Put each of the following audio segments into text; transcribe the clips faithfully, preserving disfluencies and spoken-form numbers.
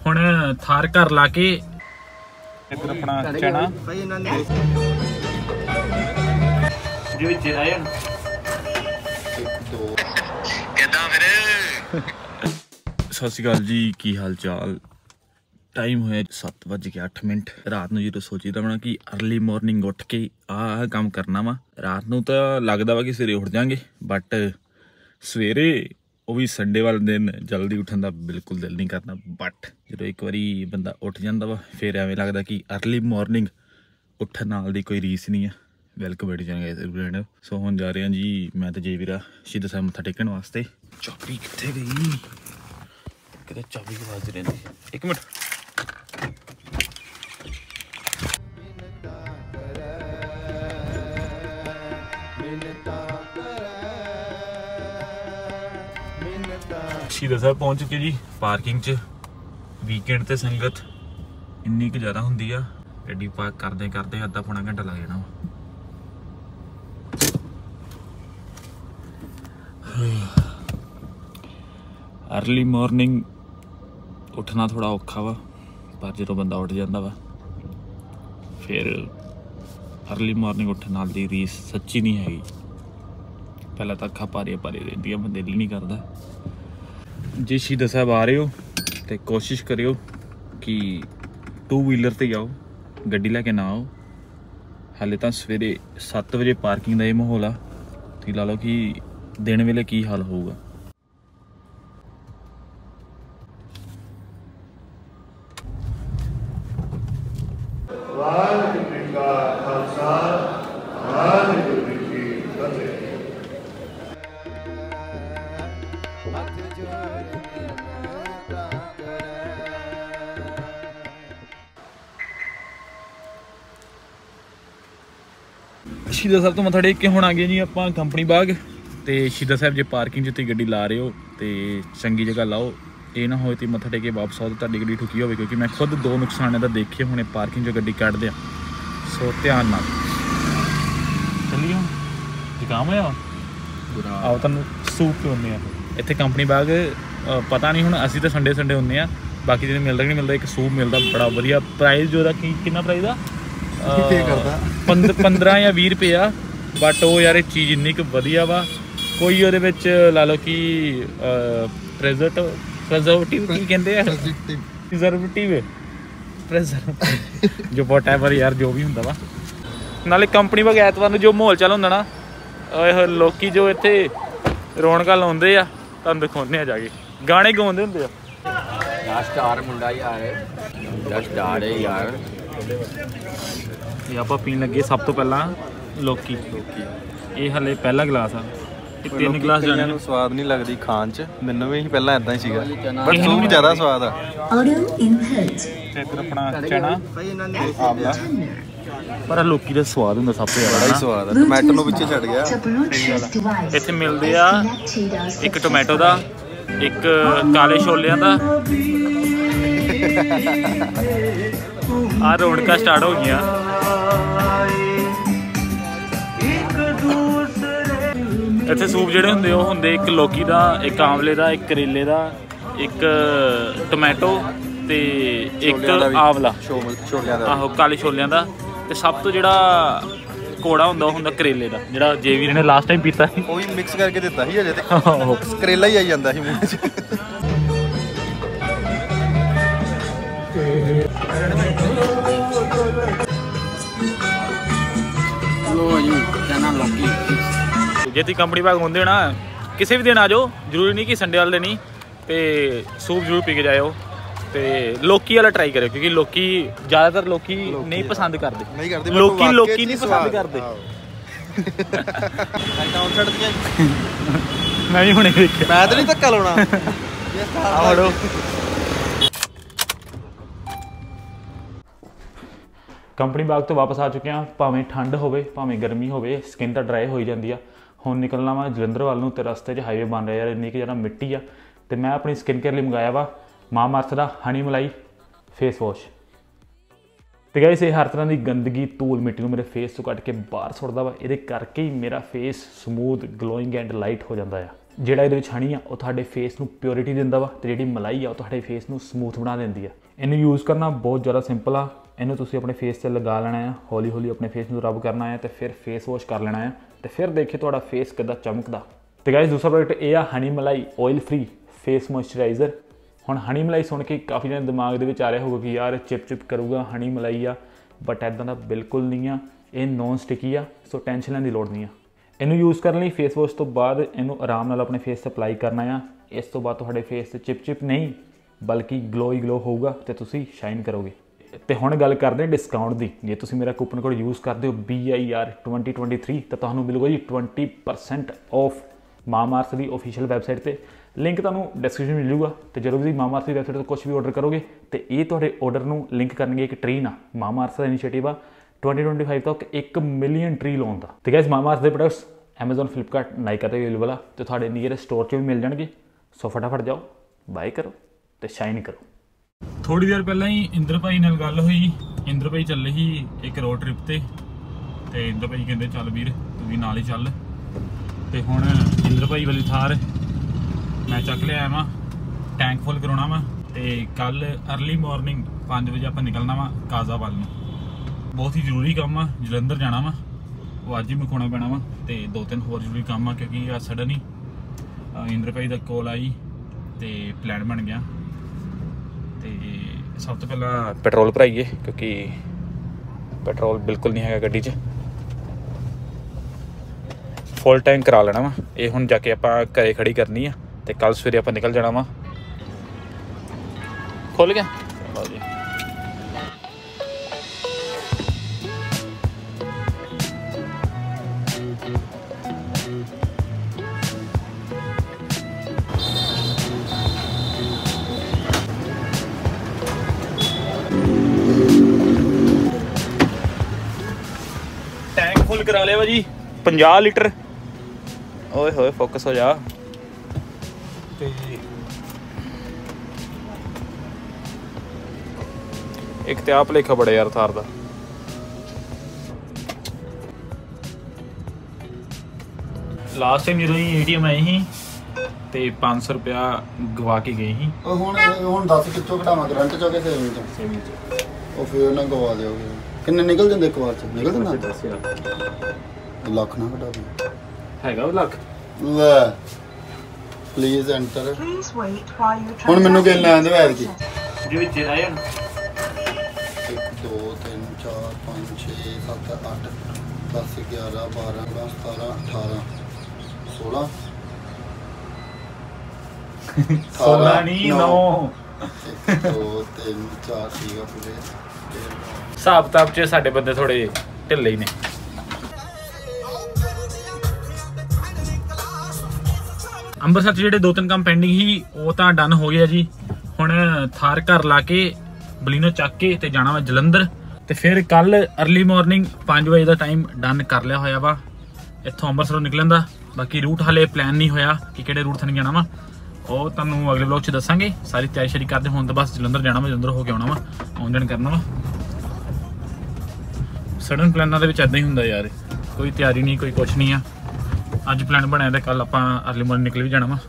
ਹੁਣ ਥਾਰ ਘਰ ਲਾ ਕੇ ਇੱਧਰ ਆਪਣਾ ਚਣਾ ਦੇ ਵਿੱਚ ਆਇਆ ਦੋ ਕਿੱਦਾਂ ਵੀਰੇ। ਸਤਿ ਸ਼੍ਰੀ ਅਕਾਲ ਜੀ, ਕੀ ਹਾਲ ਚਾਲ। टाइम होया सत्त बज के अठ मिनट। रात नूं जो सोची दा कि अर्ली मॉर्निंग उठ के आह काम करना वा। रात नूं तां लगदा वा कि सवेरे उठ जाएंगे, बट सवेरे वो भी संडे वाले दिन जल्दी उठन दा बिल्कुल दिल नहीं करता। बट जो एक बारी बंदा उठ जाता वा फिर एवें लगदा कि अर्ली मॉर्निंग उठन नाल दी कोई रीस नहीं है। वेलकम बैठ जाएंगे फ्रेंड। सो हुण जा रहे हैं जी मैं तो जे वीरा शहीद साहब मत्था टेकण वास्ते। चाबी कित्थे गई? किते चाबी आवाज रहिंदी। एक मिनट शहीदा साहब पहुंच चुके जी पार्किंग च। वीकेंड ते संगत इन्नी क ज़्यादा हुंदी आ, गड्डी पार्क करदे करदे अद्धा पौना घंटा लग जाना। अर्ली मॉर्निंग उठना थोड़ा औखा वा, पर जो बंदा उठ जाता वा फिर अर्ली मॉर्निंग उठन नाल दी रीस सच्ची नहीं हैगी। पहला तो अखा भारिया भारिया रहिंदियां, बंदे दिल नहीं करता। जे शहीदा साहब आ रहे हो तो कोशिश करियो कि टू व्हीलर ते जाओ, गड्डी लैके ना आओ। हाले तो सवेरे सत्त बजे पार्किंग का ये माहौल आ, तो ला लो कि दिन वेले की हाल होगा। शहीदा साहब तो मत्था टेक के हुण आ गए जी आप कंपनी बाग। तो शहीदा साहब जे पार्किंग च गड्डी ला रहे हो तो चंगी जगह लाओ, ये ना हो तो मत्था टेक के वापस आओ तो तुहाडी गड्डी ठुकी होवे, क्योंकि मैं खुद दो नुकसान इहदा देखे हुणे पार्किंग चो गड्डी कढदे आ। सो ध्यान नाल चलिए। हुण जुकाम होया आओ तुहानूं सूप पिउंदे आ इत्थे कंपनी बाग। पता नहीं हुण असीं तो संडे संडे हुंदे आ, बाकी दिन मिलदा कि नहीं मिलदा। एक सूप मिलदा बड़ा वधिया, प्राइस जो दा की किन्ना प्राइस आ पंद्रह या भी रुपये आ। बट वो यार चीज़ इन्नी क वधिया वा। कोई वो ला लो कि प्रेजर्ट प्रेजर्वेटिव की कहते हैं, प्रिजर्वेटिव प्रेजर्वेटिव जो वट एवर यार जो भी होंदा वा। नाले कंपनी बाग ऐतवार जो माहौल चल होंदा ना, लोकी जो इत्थे रौनक लाउंदे आ तुहानूं दिखाउने आ जाके, गाने गाउंदे हुंदे आ। स्टार मुंडा यार, स्टार है यार। ये आप पीन लगे सब तो पहला लोकी लोकी ये हले पहला गिलास आ। तीन गिलास जाने ਨੂੰ ਸਵਾਦ ਨਹੀਂ ਲੱਗਦੀ ਖਾਣ ਚ, ਮੈਨੂੰ ਵੀ ਪਹਿਲਾਂ ਇਦਾਂ ਹੀ ਸੀਗਾ, ਬਟ ਸੂਪ ਜ਼ਿਆਦਾ ਸਵਾਦ ਆ। ਇੱਧਰ ਆਪਣਾ ਚਣਾ ਆਮਲਾ, ਪਰ ਲੋਕੀ ਦਾ ਸਵਾਦ ਹੁੰਦਾ ਸਭ ਤੋਂ ਜ਼ਿਆਦਾ, ਬੜਾ ਹੀ ਸਵਾਦ ਆ। ਟੋਮੈਟੋ ਨੂੰ ਵਿੱਚੇ ਛੱਡ ਗਿਆ। ਇੱਥੇ ਮਿਲਦੇ ਆ ਇੱਕ ਟੋਮੈਟੋ ਦਾ, ਇੱਕ ਕਾਲੇ ਛੋਲਿਆਂ ਦਾ। आ रौनक स्टार्ट हो गया। इत्थे सूप जिहड़े हुंदे ओह हुंदे एक लौकी दा, एक आंवले दा, एक करेले दा, एक टोमैटो ते एक आंवला आहो काले छोलियां दा। ते सब तो जिहड़ा कोड़ा हुंदा ओह हुंदा करेले दा, जिहड़ा जेवीर ने लास्ट टाइम पीता सी ओही मिक्स करके दित्ता सी। अजे ते करेला ही आई जांदा सी मूंह च। जे तुसीं कंपनी बाग होंदे ना किसी भी दिन आ जाओ, जरूरी नहीं कि संडे वाले दिन ही, तो सूप जरूर पी के जाओ। तो लौकी वाला ट्राई करो, क्योंकि लौकी ज़्यादातर लौकी नहीं पसंद करते, लौकी लौकी नहीं पसंद करते। मैं भी हुणे देखिया, मैं तो नहीं धक्का लाउणा। कंपनी बाग तो वापस आ चुके हैं। भावें ठंड होवे भावें गर्मी होवे, स्किन तो ड्राई हो ही जाती है। हुण निकलना वा जलंधर वाल नूं, ते रस्ते च हाईवे बन रहा यार, इन्नी कि ज़्यादा मिट्टी आ। तो मैं अपनी स्किन केयर लिए मंगाया वा मामाअर्थ दा हनी मलाई फेस वॉश। तो गाइस ये हर तरह की गंदगी धूल मिट्टी मेरे फेस तो कट के बाहर सुटदा वा, ये करके ही मेरा face smooth glowing and light हो जाता है। ਜਿਹੜਾ ਇਹਦੇ ਵਿੱਚ ਹਨੀ ਆ ਉਹ ਤੁਹਾਡੇ ਫੇਸ ਨੂੰ ਪਿਓਰਿਟੀ ਦਿੰਦਾ ਵਾ ਤੇ ਜਿਹੜੀ ਮਲਾਈ ਆ ਉਹ ਤੁਹਾਡੇ ਫੇਸ ਨੂੰ ਸਮੂਥ ਬਣਾ ਦਿੰਦੀ ਆ। ਇਹਨੂੰ ਯੂਜ਼ ਕਰਨਾ ਬਹੁਤ ਜ਼ਿਆਦਾ ਸਿੰਪਲ ਆ। ਇਹਨੂੰ ਤੁਸੀਂ ਆਪਣੇ ਫੇਸ ਤੇ ਲਗਾ ਲੈਣਾ ਆ, ਹੌਲੀ ਹੌਲੀ ਆਪਣੇ ਫੇਸ ਨੂੰ ਰਬ ਕਰਨਾ ਹੈ ਤੇ ਫਿਰ ਫੇਸ ਵਾਸ਼ ਕਰ ਲੈਣਾ ਆ ਤੇ ਫਿਰ ਦੇਖਿਓ ਤੁਹਾਡਾ ਫੇਸ ਕਿੱਦਾਂ ਚਮਕਦਾ। ਤੇ ਗਾਇਸ ਦੂਸਰਾ ਪ੍ਰੋਡਕਟ ਇਹ ਆ ਹਨੀ ਮਲਾਈ ਆਇਲ ਫ੍ਰੀ ਫੇਸ ਮੋਇਸਚਰਾਈਜ਼ਰ। ਹੁਣ ਹਨੀ ਮਲਾਈ ਸੁਣ ਕੇ ਕਾਫੀ ਜਣੇ ਦਿਮਾਗ ਦੇ ਵਿੱਚ ਆ ਰਿਹਾ ਹੋਊਗਾ ਕਿ ਯਾਰ ਚਿਪ ਚਿਪ ਕਰੂਗਾ ਹਨੀ ਮਲਾਈ ਆ, ਬਟ ਇੱਦਾਂ ਦਾ ਬਿਲਕੁਲ ਨਹੀਂ ਆ। ਇਹ ਨੌਨ ਸਟਿਕੀ ਆ, ਸੋ ਟੈਨਸ਼ਨ ਲੈਣ ਦੀ ਲੋੜ ਨਹੀਂ ਆ। ਇਹਨੂੰ ਯੂਜ਼ ਕਰਨ ਲਈ ਫੇਸ ਵਾਸ਼ ਤੋਂ ਬਾਅਦ ਇਹਨੂੰ ਆਰਾਮ ਨਾਲ ਆਪਣੇ ਫੇਸ ਤੇ ਅਪਲਾਈ ਕਰਨਾ ਆ। ਇਸ ਤੋਂ ਬਾਅਦ ਤੁਹਾਡੇ ਫੇਸ ਤੇ ਚਿਪ ਚਿਪ ਨਹੀਂ ਬਲਕਿ ਗਲੋ ਹੀ ਗਲੋ ਹੋਊਗਾ ਤੇ ਤੁਸੀਂ ਸ਼ਾਈਨ ਕਰੋਗੇ। ਤੇ ਹੁਣ ਗੱਲ ਕਰਦੇ ਹਾਂ ਡਿਸਕਾਊਂਟ ਦੀ। ਜੇ ਤੁਸੀਂ ਮੇਰਾ ਕੂਪਨ ਕੋਡ ਯੂਜ਼ ਕਰਦੇ ਹੋ B I R twenty twenty three ਤਾਂ ਤੁਹਾਨੂੰ ਮਿਲੂਗਾ ਜੀ ਟਵੈਂਟੀ ਪਰਸੈਂਟ ਆਫ ਮਾਮਾਅਰਥ ਦੀ ਆਫੀਸ਼ੀਅਲ ਵੈਬਸਾਈਟ ਤੇ। ਲਿੰਕ ਤੁਹਾਨੂੰ ਡਿਸਕ੍ਰਿਪਸ਼ਨ ਮਿਲ ਜੂਗਾ। ਤੇ ਜਦੋਂ ਤੁਸੀਂ ਮਾਮਾਅਰਥ ਦੀ ਵੈਬਸਾਈਟ ਤੋਂ ਕੁਝ ਵੀ ਆਰਡਰ ਕਰੋਗੇ ਤੇ ਇਹ ਤੁਹਾਡੇ ਆਰਡਰ ਨੂੰ ਲਿੰਕ ਕਰਨਗੇ ਇੱਕ ਟਰੀ ਨਾਲ। ਮਾਮਾਅਰਥ ਦਾ ਇਨੀਸ਼ੀਏਟਿਵ ਆ ਟਵੈਂਟੀ ਟਵੈਂਟੀ ਫਾਈਵ ਤੱਕ ਇੱਕ ਮਿਲੀਅਨ ਟਰੀ ਲਾਉਣ ਦਾ। ਤੇ ਗਾਇਸ ਮਾਮਾਅਰਥ ਦੇ ਪ੍ਰੋਡਕਟਸ ਐਮਾਜ਼ੋਨ, ਫਲਿੱਪਕਾਰਟ, ਨਾਇਕਾ ਤੇ ਅਵੇਲੇਬਲ ਆ ਤੇ ਤੁਹਾਡੇ ਨੀਅਰੈਸਟ ਸਟੋਰ 'ਚ ਵੀ ਮਿਲ ਜਾਣਗੇ। ਸੋ ਫਟਾਫਟ ਜਾਓ, ਬਾਏ ਕਰੋ ਤੇ ਸ਼ਾਈਨ ਕਰੋ। ਥੋੜੀ ਦੇਰ ਪਹਿਲਾਂ ਹੀ ਇੰਦਰ ਭਾਈ ਨਾਲ ਗੱਲ ਹੋਈ। ਇੰਦਰ ਭਾਈ ਚੱਲੇ ਸੀ ਇੱਕ ਰੋਡ ਟ੍ਰਿਪ ਤੇ ਤੇ ਇੰਦਰ ਭਾਈ ਕਹਿੰਦੇ ਚੱਲ ਵੀਰ ਤੂੰ ਵੀ ਨਾਲ ਹੀ ਚੱਲ। ਤੇ ਹੁਣ ਇੰਦਰ ਭਾਈ ਵਾਲੀ ਥਾਰ ਮੈਂ ਚੱਕ ਲਿਆ ਵਾ, ਟੈਂਕ ਫੁੱਲ ਕਰਾਉਣਾ ਵਾ ਤੇ ਕੱਲ ਅਰਲੀ ਮਾਰਨਿੰਗ ਪੰਜ ਵਜੇ ਆਪਾਂ ਨਿਕਲਣਾ ਵਾ ਕਾਜ਼ਾ ਵੱਲ ਨੂੰ। ਬਹੁਤ ਹੀ ਜ਼ਰੂਰੀ ਕੰਮ ਆ, ਜਲੰਧਰ ਜਾਣਾ ਵਾ, ਉਹ ਅੱਜ ਹੀ ਮੁਕਾਉਣਾ ਪੈਣਾ ਵਾ ਤੇ ਦੋ ਤਿੰਨ ਹੋਰ ਜ਼ਰੂਰੀ ਕੰਮ ਆ ਕਿਉਂਕਿ ਆ ਸਡਨ ਹੀ ਇੰਦਰ ਭਾਈ ਦਾ ਕੋਲ ਆਈ ਤੇ ਪਲਾਨ ਬਣ ਗਿਆ। ਤੇ ਸਭ ਤੋਂ ਪਹਿਲਾਂ ਪੈਟਰੋਲ ਭਰਾਈਏ ਕਿਉਂਕਿ ਪੈਟਰੋਲ ਬਿਲਕੁਲ ਨਹੀਂ ਹੈਗਾ ਗੱਡੀ 'ਚ। ਫੁੱਲ ਟੈਂਕ ਕਰਾ ਲੈਣਾ ਵਾ। ਇਹ ਹੁਣ ਜਾ ਕੇ ਆਪਾਂ ਘਰੇ ਖੜੀ ਕਰਨੀ ਆ ਤੇ ਕੱਲ ਸਵੇਰੇ ਆਪਾਂ ਨਿਕਲ ਜਾਣਾ ਵਾ। ਖੁੱਲ ਗਿਆ ਜੀ। फुल करा लिया जी पचास लीटर। ओए होए फोकस हो जा। ते एक ते आप लेखा बड़े यार थार दा। लास्ट टाइम जो एटीएम आए ही ते पाँच सौ रुपया गवा के गए ही। ਹੁਣ ਹੁਣ दस ਕਿੱਥੋਂ ਘਟਾਵਾਂ ਕਰੰਟ ਚੋਂ ਕੇ ਸੇਵਿੰਗ ਤੋਂ ਸੇਵਿੰਗ ਚ ਉਹ ਫੇਰ ਨਾ ਗਵਾ ਦਿਓਗੇ। ਕਿੰਨੇ ਨਿਕਲ ਜਾਂਦੇ ਇੱਕ ਵਾਰ ਚ? ਨਿਕਲ ਜਾਂਦਾ दस हज़ार ਲੱਖ ਨਾ ਘਟਾ ਦੇ ਹੈਗਾ ਉਹ ਲੱਖ। ਲੈ ਪਲੀਜ਼ ਐਂਟਰ। ਹੁਣ ਮੈਨੂੰ ਕਿੰਨਾ ਲੈਣ ਦੇ ਐਡ ਕੀ ਜੇ ਵਿੱਚ ਆਇਆ ਇੱਕ ਦੋ ਤਿੰਨ ਚਾਰ ਪੰਜ ਛੇ ਸੱਤ ਅੱਠ ਦਸ ਗਿਆਰਾਂ ਬਾਰਾਂ ਸਤਾਰਾਂ ਅਠਾਰਾਂ ਸੋਲਾਂ ਸੋਲਾਂ ਨਹੀਂ ਨੌ। ਇੱਕ ਦੋ ਤਿੰਨ ਚਾਰ ਠੀਕ ਆ ਪੂਰੇ। ਹਿਸਾਬ ਕਿਤਾਬ 'ਚ ਸਾਡੇ ਬੰਦੇ ਥੋੜੇ ਢਿੱਲੇ ਹੀ ਨੇ। ਅੰਮ੍ਰਿਤਸਰ 'ਚ ਜਿਹੜੇ ਦੋ ਤਿੰਨ ਕੰਮ ਪੈਂਡਿੰਗ ਸੀ ਉਹ ਤਾਂ ਡਨ ਹੋ ਗਿਆ ਜੀ। ਹੁਣ ਥਾਰ ਘਰ ਲਾ ਕੇ ਬਲੀਨੋ ਚੱਕ ਕੇ ਤੇ ਜਾਣਾ ਵਾ ਜਲੰਧਰ। ਤੇ ਫਿਰ ਕੱਲ ਅਰਲੀ ਮਾਰਨਿੰਗ ਪੰਜ ਵਜੇ ਦਾ ਟਾਈਮ ਡਨ ਕਰ ਲਿਆ ਹੋਇਆ ਵਾ ਇੱਥੋਂ ਅੰਮ੍ਰਿਤਸਰੋਂ ਨਿਕਲਣ ਦਾ। ਬਾਕੀ ਰੂਟ ਹਾਲੇ ਪਲਾਨ ਨਹੀਂ ਹੋਇਆ ਕਿ ਕਿਹੜੇ ਰੂਟ ਥਾਂ ਜਾਣਾ ਵਾ, ਉਹ ਤੁਹਾਨੂੰ ਅਗਲੇ ਵਲੌਗ 'ਚ ਦੱਸਾਂਗੇ। ਸਾਰੀ ਤਿਆਰੀ ਸ਼ਰੀ ਕਰਦੇ ਹੁਣ ਤਾਂ ਬਸ ਜਲੰਧਰ ਜਾਣਾ ਵਾ, ਜਲੰਧਰ ਹੋ ਕੇ ਆਉਣਾ ਵਾ, ਆਉਣ ਜਾਣ ਕਰਨਾ ਵਾ। ਸਡਨ ਪਲਾਨਾਂ ਦੇ ਵਿੱਚ ਇੱਦਾਂ ਹੀ ਹੁੰਦਾ ਯਾਰ, ਕੋਈ ਤਿਆਰੀ ਨਹੀਂ ਕੋਈ ਕੁਛ ਨਹੀਂ ਆ। ਅੱਜ ਪਲਾਨ ਬਣਿਆ ਤੇ ਕੱਲ ਆਪਾਂ ਅਰਲੀ ਮਾਰਨਿੰਗ ਨਿਕਲ ਵੀ ਜਾਣਾ ਵਾ।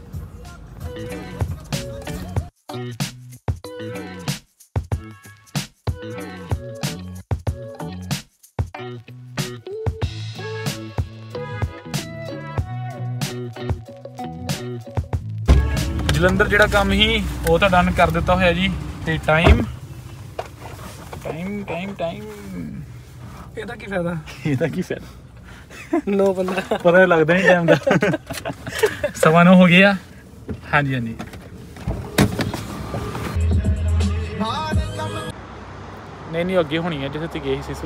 ਜਲੰਧਰ ਜਿਹੜਾ ਕੰਮ ਸੀ ਉਹ ਤਾਂ ਡਨ ਕਰ ਦਿੱਤਾ ਹੋਇਆ ਜੀ। ਤੇ ਟਾਈਮ ਟਾਈਮ ਟਾਈਮ ਟਾਈਮ ਇਹਦਾ ਕੀ ਫਾਇਦਾ? ਇਹਦਾ ਕੀ ਫਾਇਦਾ? ਨੋ ਬੰਦਾ ਪਤਾ ਲੱਗਦਾ ਨਹੀਂ ਟਾਈਮ ਦਾ। ਸਵਾ ਨੌ ਹੋ ਗਿਆ। ਹਾਂਜੀ ਹਾਂਜੀ ਨਹੀਂ ਨਹੀਂ ਅੱਗੇ ਹੋਣੀ ਹੈ ਜਿੱਥੇ ਤੁਸੀਂ ਗਏ ਸੀ ਸਿਸੂ।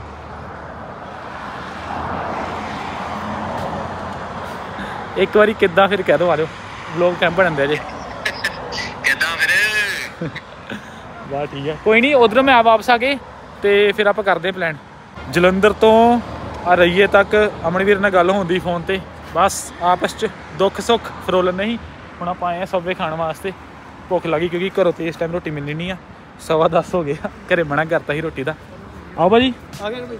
ਇੱਕ ਵਾਰੀ ਕਿੱਦਾਂ ਫਿਰ ਕਹਿ ਦੋ ਆ ਜਾਓ ਵਲੌਗ ਟਾਈਮ ਬਣਨ ਜੇ ਕਿੱਦਾਂ ਫਿਰ। ਵਾਹ ਠੀਕ ਹੈ ਕੋਈ ਨਹੀਂ। ਉਧਰੋਂ ਮੈਂ ਆ ਵਾਪਸ ਆ ਗਏ ਤੇ ਫਿਰ ਆਪਾਂ ਕਰਦੇ ਪਲਾਨ। ਜਲੰਧਰ ਤੋਂ ਆ ਰਈਏ ਤੱਕ ਅਮਨਵੀਰ ਨਾਲ ਗੱਲ ਹੁੰਦੀ ਫੋਨ ਤੇ, ਬਸ ਆਪਸ 'ਚ ਦੁੱਖ ਸੁੱਖ ਫਰੋਲਣ ਨਹੀਂ। ਹੁਣ ਆਪਾਂ ਆਏ ਆ ਸਬਵੇ ਖਾਣ ਵਾਸਤੇ। ਭੁੱਖ ਲੱਗੀ ਕਿਉਂਕਿ ਘਰੋਂ ਤੇ ਇਸ ਟਾਈਮ ਰੋਟੀ ਮਿਲਣੀ ਨਹੀਂ ਆ। ਸਵਾ ਦਸ ਹੋ ਗਿਆ, ਘਰੇ ਮਨਾ ਕਰਤਾ ਸੀ ਰੋਟੀ ਦਾ। ਆਓ ਭਾਜੀ ਆ ਗਿਆ।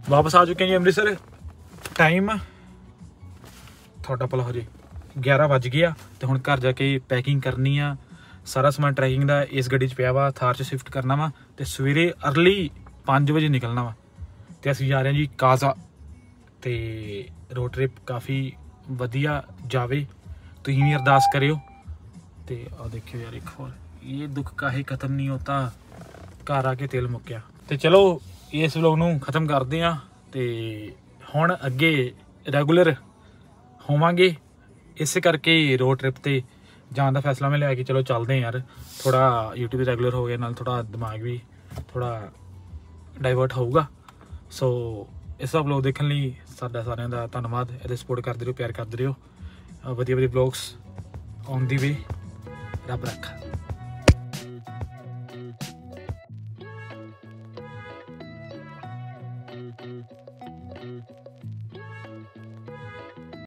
ਵਾਪਸ ਆ ਚੁੱਕੇ ਜੀ ਅੰਮ੍ਰਿਤਸਰ। ਟਾਈਮ ਤੁਹਾਡਾ ਭਲਾ ਹੋ ਜੇ ਗਿਆਰਾਂ ਵੱਜ ਗਏ ਆ ਤੇ ਹੁਣ ਘਰ ਜਾ ਕੇ ਪੈਕਿੰਗ ਕਰਨੀ ਆ। ਸਾਰਾ ਸਮਾਨ ਟਰੈਕਿੰਗ ਦਾ ਇਸ ਗੱਡੀ 'ਚ ਪਿਆ ਵਾ, ਥਾਰ 'ਚ ਸ਼ਿਫਟ ਕਰਨਾ ਵਾ ਤੇ ਸਵੇਰੇ ਅਰਲੀ ਪੰਜ ਵਜੇ ਨਿਕਲਣਾ ਵਾ। ਤੇ ਅਸੀਂ ਜਾ ਰਹੇ ਹਾਂ ਜੀ ਕਾਜ਼ਾ। ਤੇ ਰੋਡ ਟ੍ਰਿਪ ਕਾਫੀ ਵਧੀਆ ਜਾਵੇ, ਤੁਸੀਂ ਵੀ ਅਰਦਾਸ ਕਰਿਓ। ਤੇ ਆ ਦੇਖਿਓ ਯਾਰ, ਇੱਕ ਹੋਰ ਇਹ ਦੁੱਖ ਕਾਹੇ ਖਤਮ ਨਹੀਂ ਹੋਤਾ, ਘਰ ਆ ਕੇ ਤੇਲ ਮੁੱਕਿਆ। ਤੇ ਚਲੋ ਇਸ ਵਲੋਗ ਨੂੰ ਖਤਮ ਕਰਦੇ ਆ ਤੇ ਹੁਣ ਅੱਗੇ ਰੈਗੂਲਰ ਹੋਵਾਂਗੇ। ਇਸੇ ਕਰਕੇ ਰੋਡ ਟ੍ਰਿਪ ਤੇ ਜਾਣ ਦਾ ਫੈਸਲਾ ਮੈਂ ਲਿਆ ਕਿ ਚਲੋ ਚੱਲਦੇ ਹਾਂ ਯਾਰ, ਥੋੜਾ YouTube ਤੇ ਰੈਗੂਲਰ ਹੋ ਗਿਆ, ਨਾਲ ਥੋੜਾ ਦਿਮਾਗ ਵੀ ਥੋੜਾ ਡਾਈਵਰਟ ਹੋਊਗਾ। ਸੋ ਇਸ ਦਾ ਵਲੋਗ ਦੇਖਣ ਲਈ ਸਾਡਾ ਸਾਰਿਆਂ ਦਾ ਧੰਨਵਾਦ। ਇਹਦੇ ਸਪੋਰਟ ਕਰਦੇ ਰਹੋ, ਪਿਆਰ ਕਰਦੇ ਰਹੋ। ਵਧੀਆ ਵਧੀਆ ਵਲੋਗਸ ਔਨ ਦੀ ਵੇ। ਰੱਬ ਰੱਖਾ।